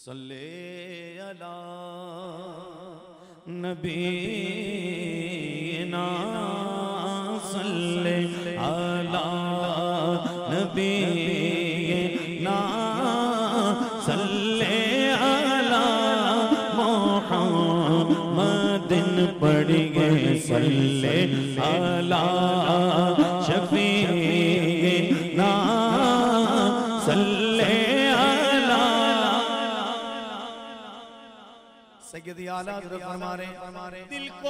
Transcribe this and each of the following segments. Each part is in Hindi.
सल्ले अला नबीना सल्ले अला नबीना सल्ले अला मुहम्मदिन पढ़िए सल्ले अला शफीना सल्ले सैयदी आला हमारे दिल को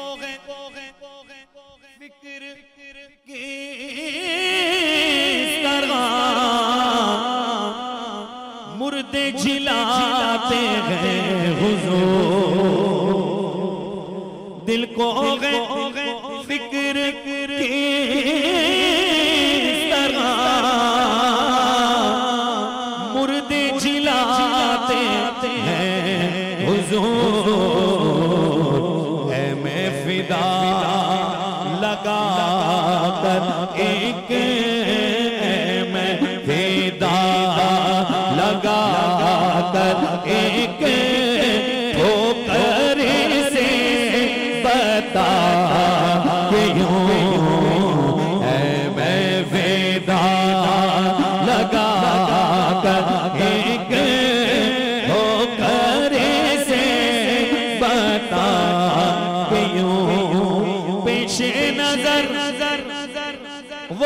फिक्र की तरह मुर्दे झिलाते हैं हुजूर दिल को फिक्र की तरह मुर्दे झिलाते हैं हुजूर है मैं फिदा लगा कर एक मैं फिदा लगा कर एक ठोकर से बता के यूं है मैं फिदा लगा कर एक नजर वो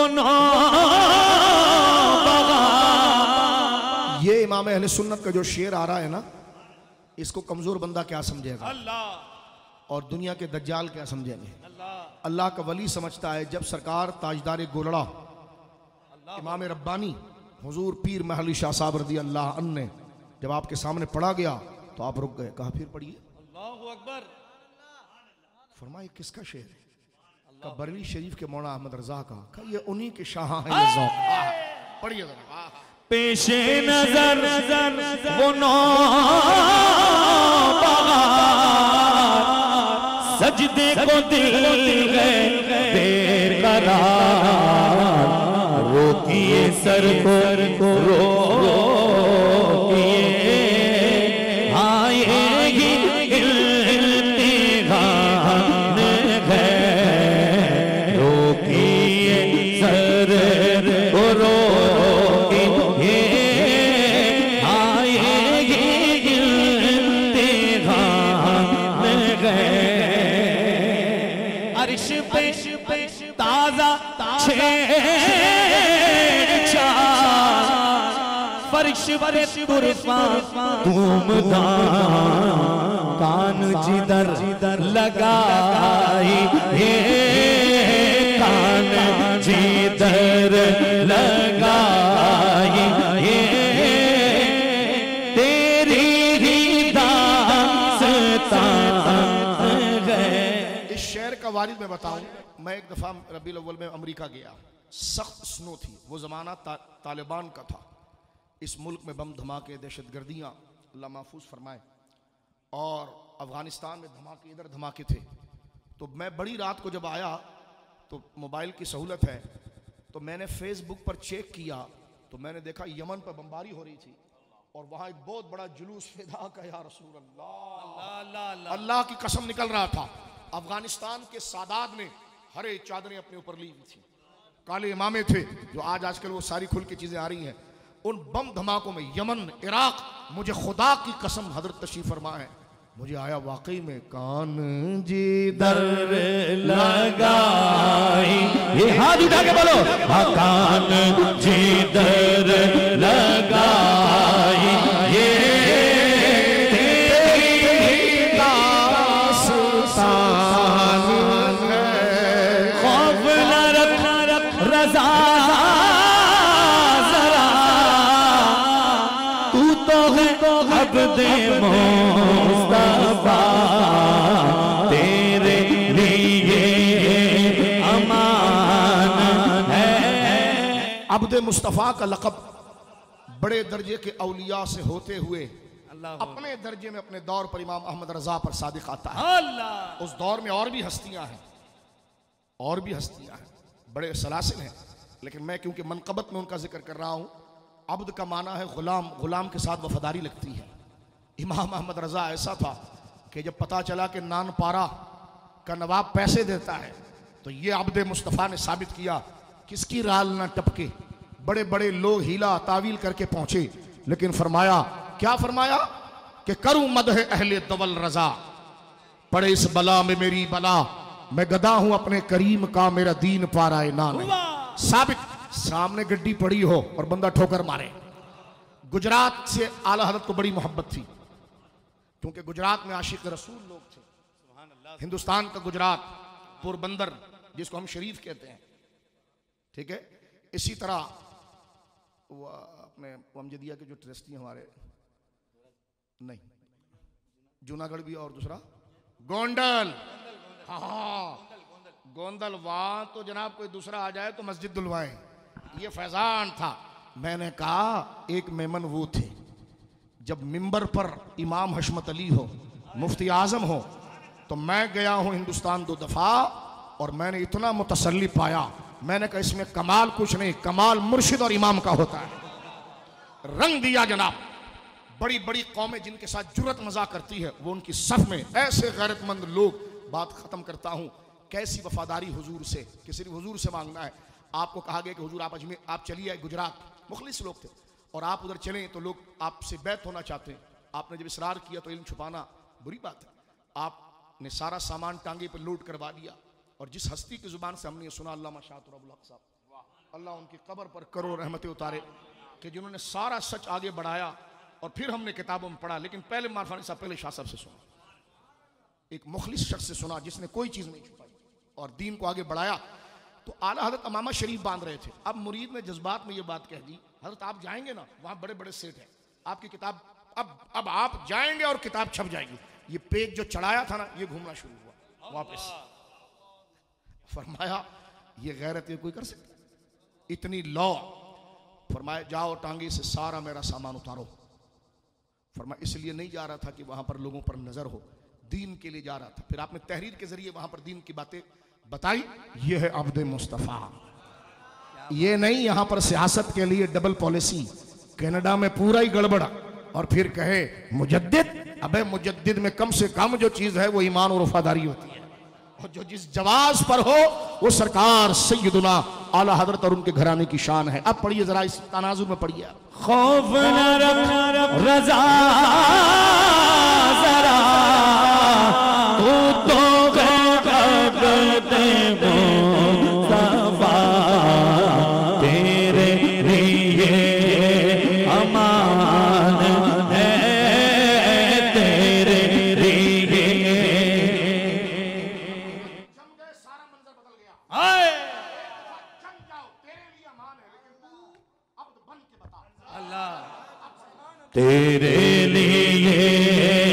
ये इमाम अहले सुन्नत का जो शेर आ रहा है ना, इसको कमजोर बंदा क्या समझेगा अल्लाह और दुनिया के दज्जाल क्या समझेंगे। अल्लाह का वली समझता है जब सरकार ताजदार गोलड़ा इमाम रब्बानी हुजूर पीर महली शाह साहब रज़ी अल्लाह अन्हु ने जब आपके सामने पढ़ा गया तो आप रुक गए, कहा फिर पढ़िए। अल्लाहु अकबर। फरमाया किसका शेर है? का बरेली शरीफ के मौलाना अहमद रजा का ये उन्हीं के शाह हैं। ये ज़ौक़ पढ़िए जरा। पेशे नजर वो सजदे को दिल गए बेकरार रोकिए सर को रोकिए आएगी इल्तिहान है रोकिए सर को रोकिए आएगी इल्तिहान है अर्श पे ताजा फर्श पे तुरफा धूमधाम कान जिधर लगाई हे कान जिधर लगाई हे तेरी ही दास्तान है। इस शेर का वारिद मैं बताऊं, मैं एक दफा रबीउल अव्वल में अमेरिका गया। सख्त स्नो थी, वो जमाना तालिबान का था। इस मुल्क में बम धमाके दहशतगर्दियाँ अल्लाह महफूज फरमाए और अफगानिस्तान में धमाके इधर धमाके थे। तो मैं बड़ी रात को जब आया तो मोबाइल की सहूलत है तो मैंने फेसबुक पर चेक किया तो मैंने देखा यमन पर बमबारी हो रही थी और वहाँ एक बहुत बड़ा जुलूस फिदा का या रसूल अल्लाह अल्लाह की कसम निकल रहा था। अफगानिस्तान के सादात ने हरे चादरें अपने ऊपर ली हुई थी, काले इमामे थे जो आज आजकल वो सारी खुल की चीजें आ रही हैं। उन बम धमाकों में यमन इराक, मुझे खुदा की कसम हजरत तशरीफ फरमा है, मुझे आया वाकई में कान जिधर लगाई ये हाथ उठा के बोलो कान जिधर लगाई ये तेरी दास्तान है खौफ न रख रज़ा अब्दे मुस्तफा तेरे लिए अमान है। अब्दे मुस्तफा का लक़ब बड़े दर्जे के औलिया से होते हुए अपने दर्जे में अपने दौर पर इमाम अहमद रजा पर सादिक आता है। उस दौर में और भी हस्तियां हैं, बड़े सलासिल हैं, लेकिन मैं क्योंकि मनकबत में उनका जिक्र कर रहा हूं। अब्द का माना है गुलाम, गुलाम के साथ वफादारी लगती है। इमाम अहमद रजा ऐसा था कि जब पता चला कि नानपारा का नवाब पैसे देता है तो ये अब्दे मुस्तफ़ा ने साबित किया किसकी राल ना टपके। बड़े बड़े लोग हीला तावील करके पहुंचे, लेकिन फरमाया, क्या फरमाया कि करूं मदह अहले दवल रजा, पड़े इस बला में मेरी बला, मैं गदा हूं अपने करीम का, मेरा दीन पारा ना नहीं। साबित सामने गड्डी पड़ी हो और बंदा ठोकर मारे। गुजरात से आला हज़रत को बड़ी मोहब्बत थी, क्योंकि गुजरात में आशिक रसूल लोग थे। हिंदुस्तान का गुजरात, पोरबंदर जिसको हम शरीफ कहते हैं, ठीक है। इसी तरह वो अपने अमजदिया के जो ट्रस्टी हैं हमारे, नहीं जूनागढ़ भी, और दूसरा गोंडल, हाँ गोंदल, वहां तो जनाब कोई दूसरा आ जाए तो मस्जिद दुलवाएं, ये फैजान था। मैंने कहा एक मेमन वो थे, जब मिंबर पर इमाम हशमत अली हो, मुफ्ती आजम हो, तो मैं गया हूं हिंदुस्तान 2 दफा और मैंने इतना मुतसल्ली पाया, मैंने कहा इसमें कमाल कुछ नहीं, कमाल मुर्शिद और इमाम का होता है। रंग दिया जनाब। बड़ी बड़ी कौमें जिनके साथ जुर्रत मजाक करती है, वो उनकी सफ में ऐसे गैरतमंद लोग। बात खत्म करता हूं, कैसी वफादारी हुजूर से, कि सिर्फ हुजूर से मांगना है। आपको कहा गया कि हुजूर आप अजमेर, आप चलिए गुजरात, मुखलिस लोग थे, और आप उधर चलें तो लोग आपसे बैत होना चाहते हैं। आपने जब इसरार किया तो इल्म छुपाना बुरी बात है। आपने सारा सामान टांगे पर लोड करवा दिया, और जिस हस्ती की जुबान से हमने सुना, अल्लामा शाह अब्दुल हक साहब, अल्लाह उनकी कब्र पर करोड़ रहमतें उतारे, कि जिन्होंने सारा सच आगे बढ़ाया। और फिर हमने किताबों में पढ़ा, लेकिन पहले मारफानी साहब, पहले शाह साहब से सुना, एक मुखलिस शख्स से सुना जिसने कोई चीज़ नहीं छुपाई और दीन को आगे बढ़ाया। तो आला हज़रत अमामा शरीफ बांध रहे थे। अब मुरीद ने जज्बात में ये बात कह दी, हज़रत आप जाएंगे ना, वहाँ बड़े बड़े सेठ हैं, आपकी किताब अब आप जाएंगे और किताब छप जाएगी। ये पेज जो चढ़ाया था ना, ये घूमना शुरू हुआ वापस। फरमाया ये गैरत ये कोई कर सकता, इतनी लौ। फरमाया जाओ टांगे से सारा मेरा सामान उतारो। फरमाया इसलिए नहीं जा रहा था कि वहां पर लोगों पर नजर हो, दीन के लिए जा रहा था। फिर आपने तहरीर के जरिए वहां पर दीन की बातें बताई। ये है अब्दे मुस्तफ़ा। ये नहीं यहां पर सियासत के लिए डबल पॉलिसी, कनाडा में पूरा ही गड़बड़, और फिर कहे मुजद्दिद। अबे मुजद्दिद में कम से कम जो चीज है वो ईमान और वफादारी होती है, और जो जिस जवाज पर हो वो सरकार सैयदुना आला हजरत और उनके घराने की शान है। अब पढ़िए जरा, इस तनाजुर में पढ़िए। खौफ न रख रजा जरा, तू तो करते मुस्तफा, तेरे लिए अमान है, तेरे लिए। जम गए, सारा मंजर बदल गया। आए जम जाओ, तेरे लिए अमान है, लेकिन तू अब बन के बता। अल्लाह तेरे लिए